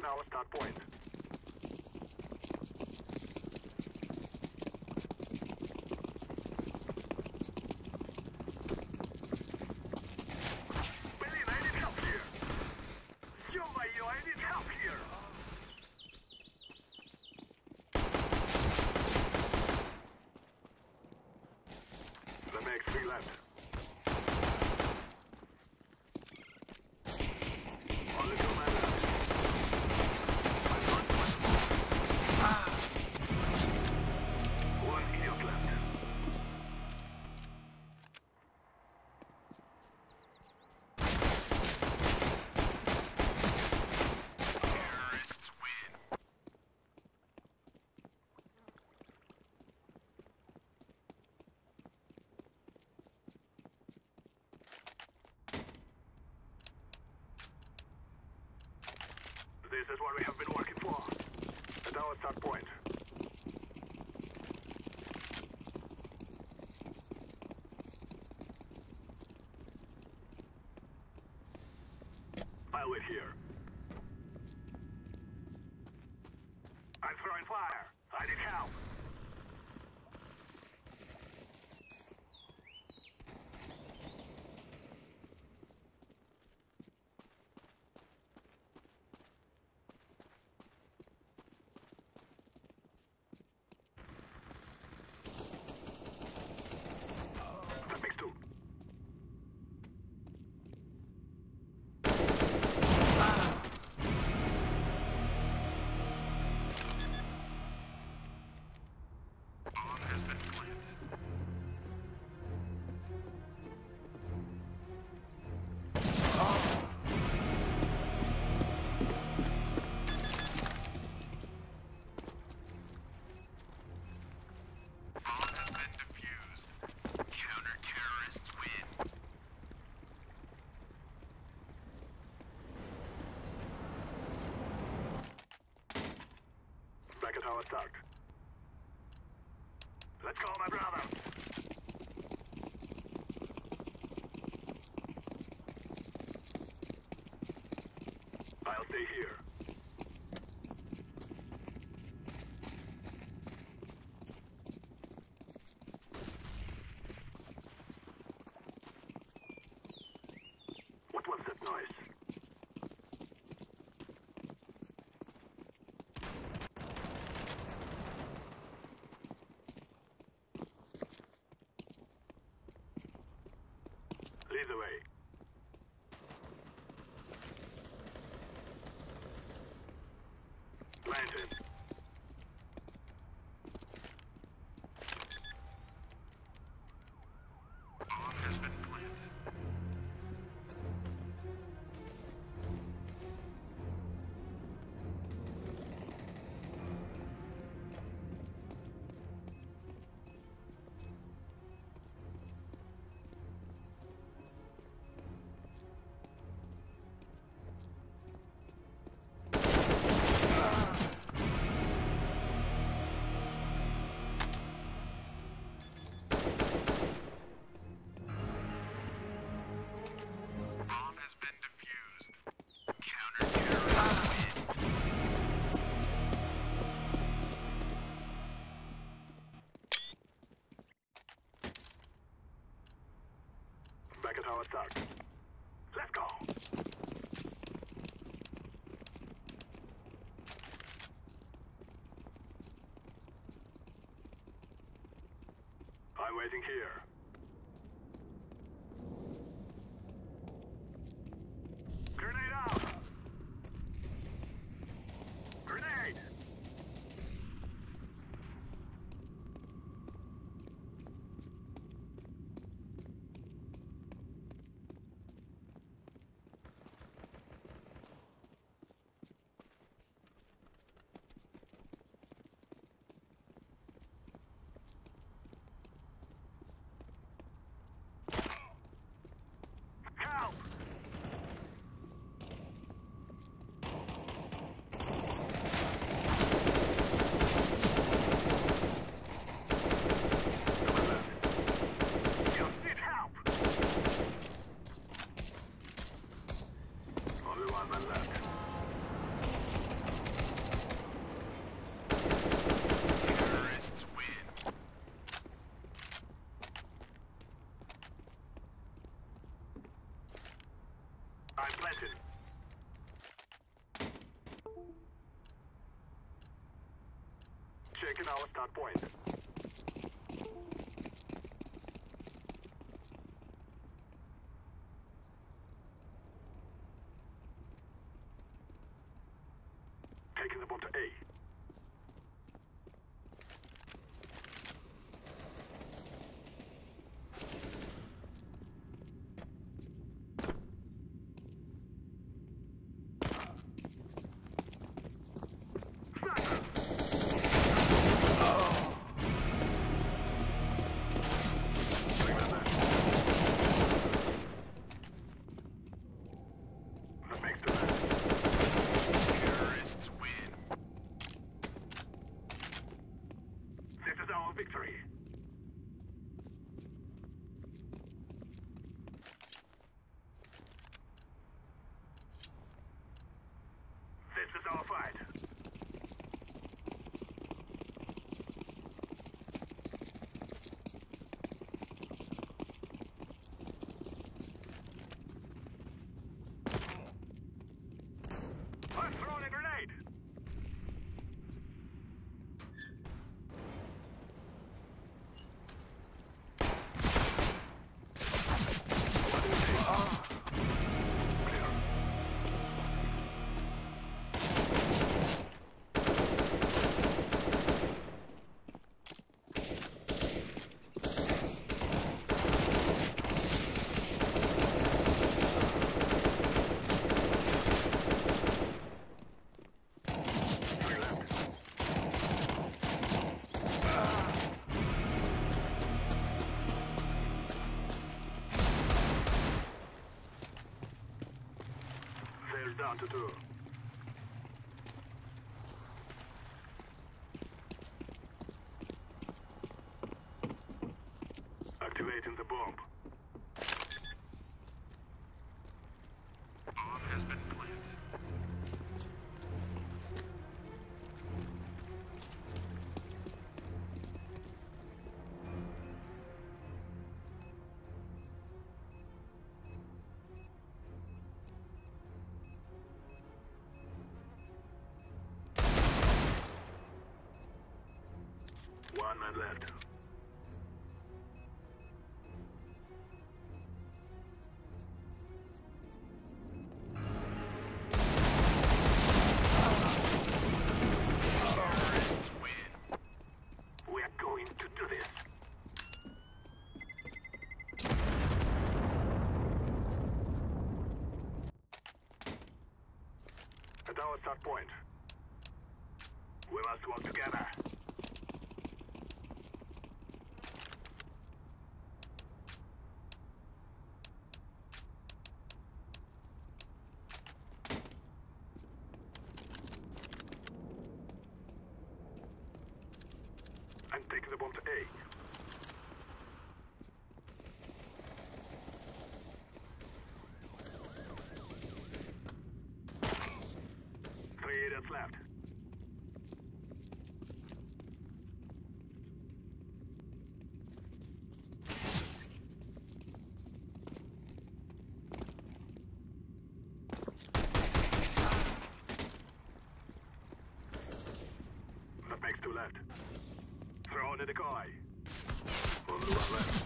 our start point. Berlin, I need help here. Ё-моё, I need help here. The next 3 left. Only 2 men left. One idiot left. Terrorists win. This is what we have been working for. At our start point. I'll wait here. I'm throwing fire. I need help. That makes 2. Bomb has been planted. Bomb has been defused. Counter-terrorists win. Back at our start. Let's go, my brother. I'll stay here. What was that noise? Lead the way. Planted. Bomb has been planted. Bomb has been defused. Counter-terrorists win. Back at our start. Let's go. I'm waiting here. Grenade out! Grenade! taken our start point. Taking the bomb to A. Terrorists win. This is our victory. This is our fight. I'm throwing a grenade. There's down to 2. Activating the bomb. Bomb has been planted. One man left. Terrorists win. We're going to do this. At our start point, we must work together. I'm taking the bomb to A. Three idiots left. That makes 2 left. Throw in the decoy. Only 1 left.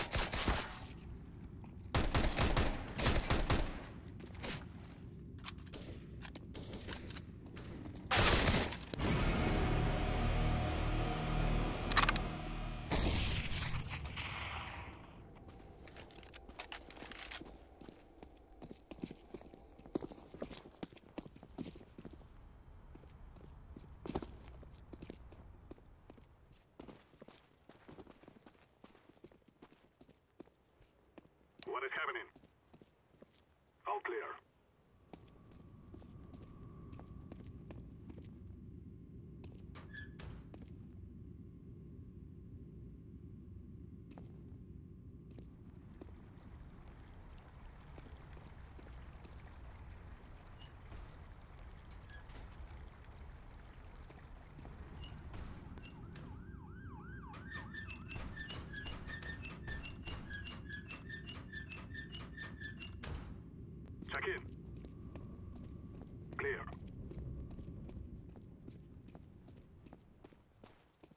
What is happening? All clear. Check in. Clear.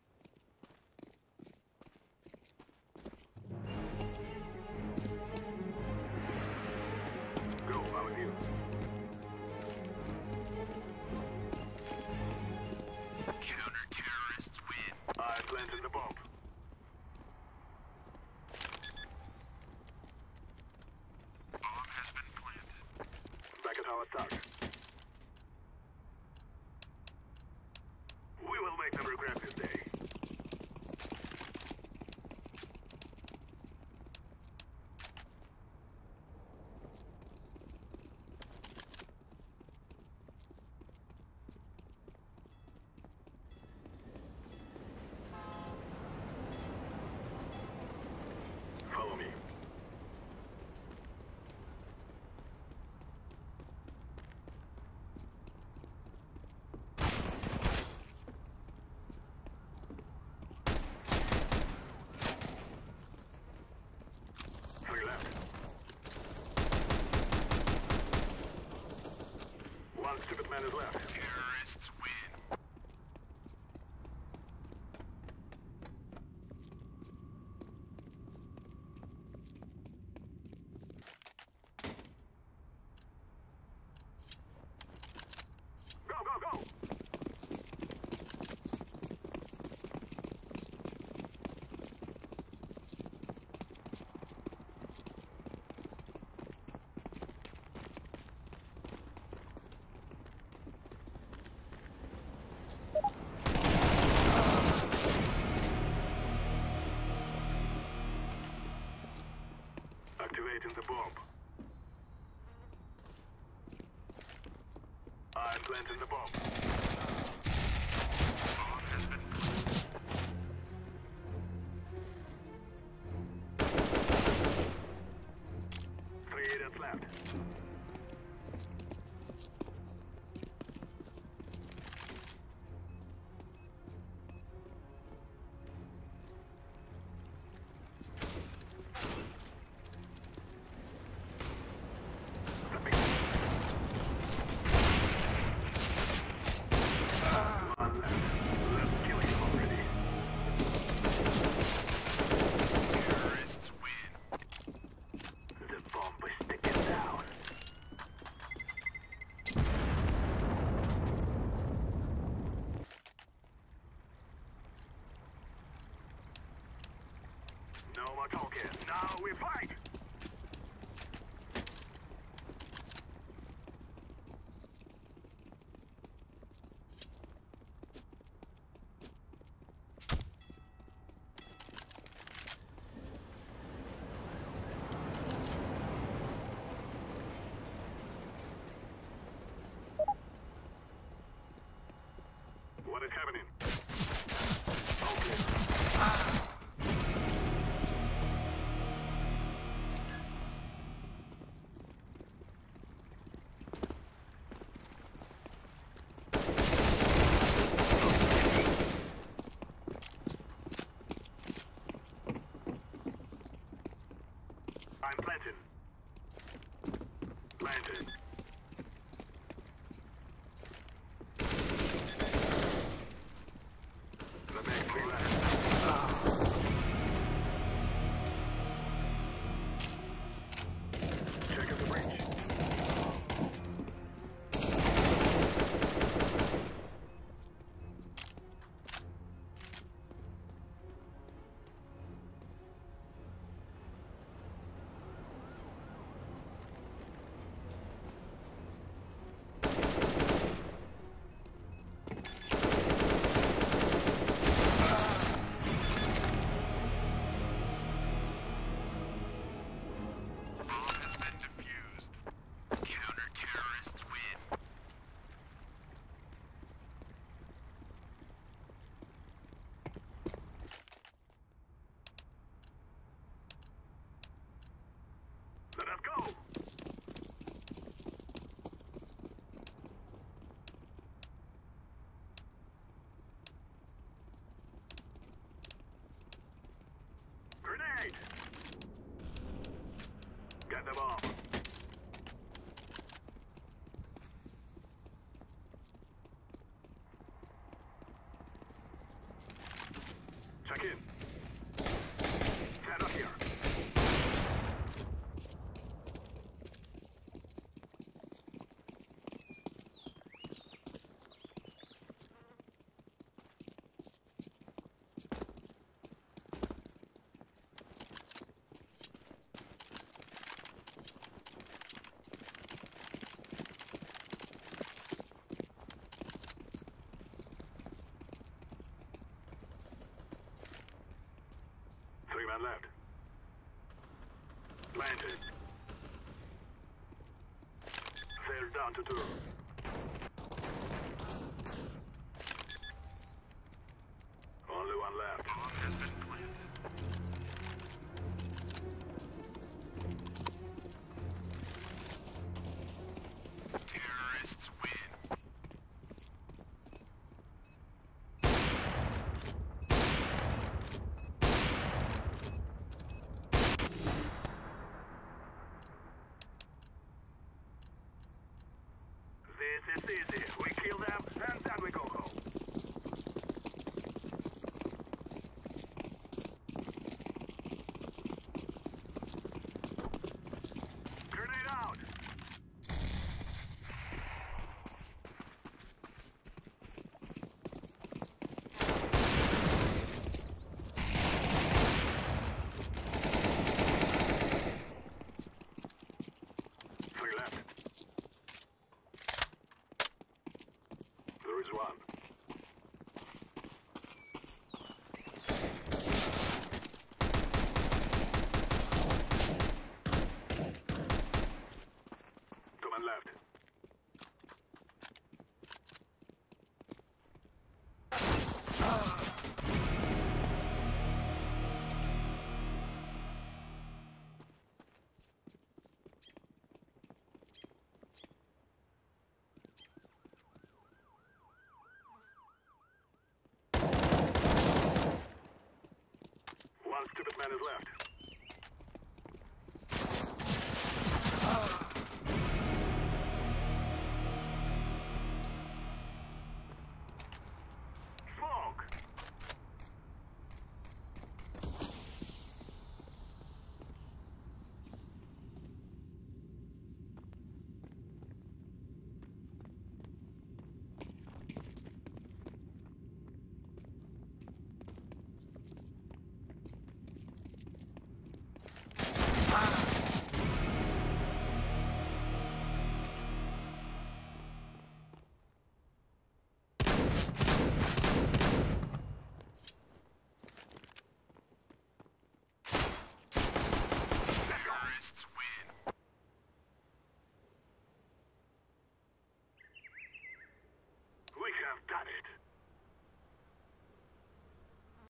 Planting the bomb. Bomb has been planted. Three idiots left. One left. Let's kill you already. Terrorists win. The bomb is sticking down. No more talking. Now we fight! What is happening? Okay. I'm planting. Planted. The next three left. Check out the breach. Bomb has been defused. Counter-terrorists win. Let us go! Grenade! Get the bomb. Check in. Stand up here. Three men left. Planted. Fell down to two.